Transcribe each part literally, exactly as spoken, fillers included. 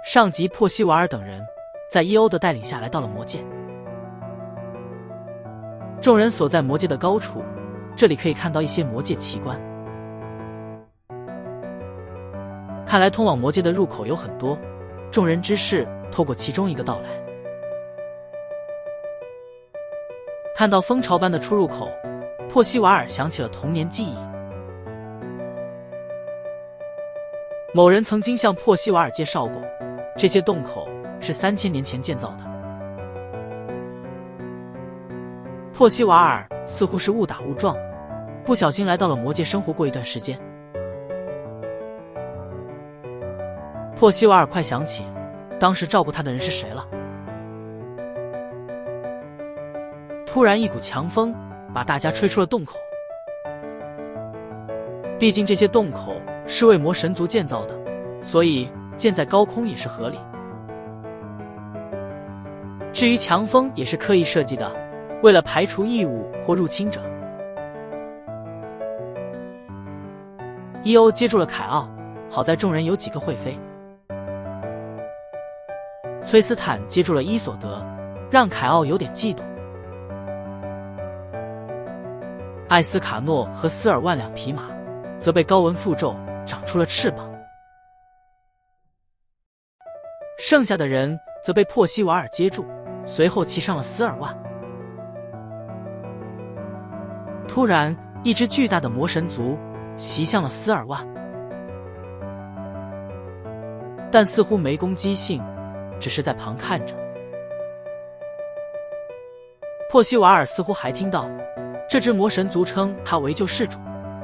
上级珀西瓦尔等人在伊欧的带领下来到了魔界。众人所在魔界的高处，这里可以看到一些魔界奇观。看来通往魔界的入口有很多，众人之士透过其中一个道来。看到蜂巢般的出入口，珀西瓦尔想起了童年记忆。某人曾经向珀西瓦尔介绍过，这些洞口是三千年前建造的。珀西瓦尔似乎是误打误撞，不小心来到了魔界生活过一段时间。珀西瓦尔快想起当时照顾他的人是谁了。突然一股强风把大家吹出了洞口。毕竟这些洞口是为魔神族建造的，所以建在高空也是合理。至于强风也是刻意设计的，为了排除异物或入侵者。伊欧接住了凯奥，好在众人有几个会飞。崔斯坦接住了伊索德，让凯奥有点嫉妒。艾斯卡诺和斯尔万两匹马则被高文附咒长出了翅膀，剩下的人则被珀西瓦尔接住，随后骑上了斯尔万。突然，一只巨大的魔神族袭向了斯尔万，但似乎没攻击性，只是在旁看着。珀西瓦尔似乎还听到这只魔神族称他为救世主。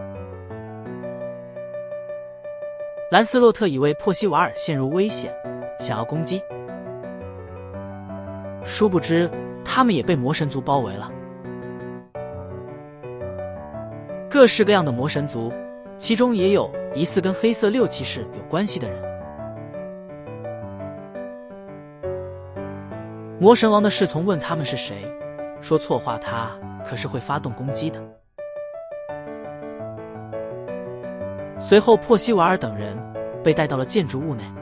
兰斯洛特以为珀西瓦尔陷入危险，想要攻击，殊不知他们也被魔神族包围了。各式各样的魔神族，其中也有疑似跟黑色六骑士有关系的人。魔神王的侍从问他们是谁，说错话他可是会发动攻击的。随后珀西瓦尔等人被带到了建筑物内，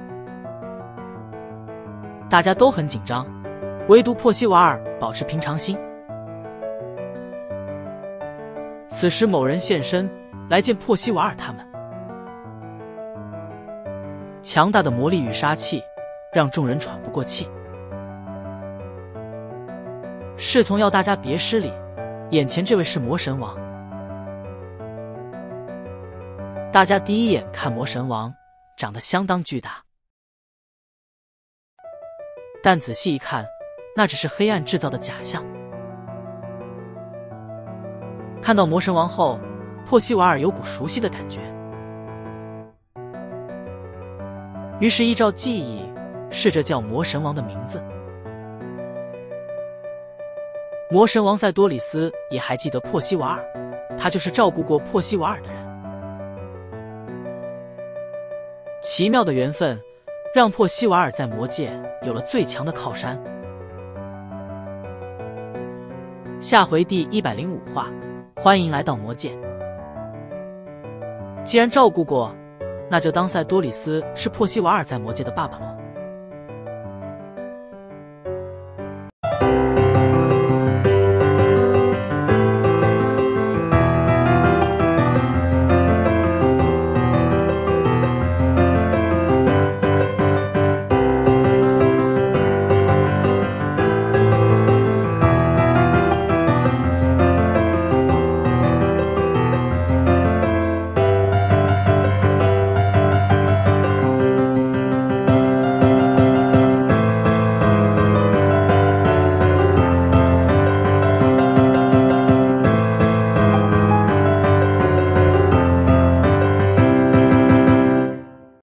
大家都很紧张，唯独珀西瓦尔保持平常心。此时某人现身来见珀西瓦尔他们，强大的魔力与杀气让众人喘不过气。侍从要大家别失礼，眼前这位是魔神王。大家第一眼看魔神王长得相当巨大，但仔细一看，那只是黑暗制造的假象。看到魔神王后，珀西瓦尔有股熟悉的感觉，于是依照记忆试着叫魔神王的名字。魔神王塞多里斯也还记得珀西瓦尔，他就是照顾过珀西瓦尔的人。奇妙的缘分让珀西瓦尔在魔界有了最强的靠山。下回第一百零五话，欢迎来到魔界。既然照顾过，那就当塞多里斯是珀西瓦尔在魔界的爸爸喽。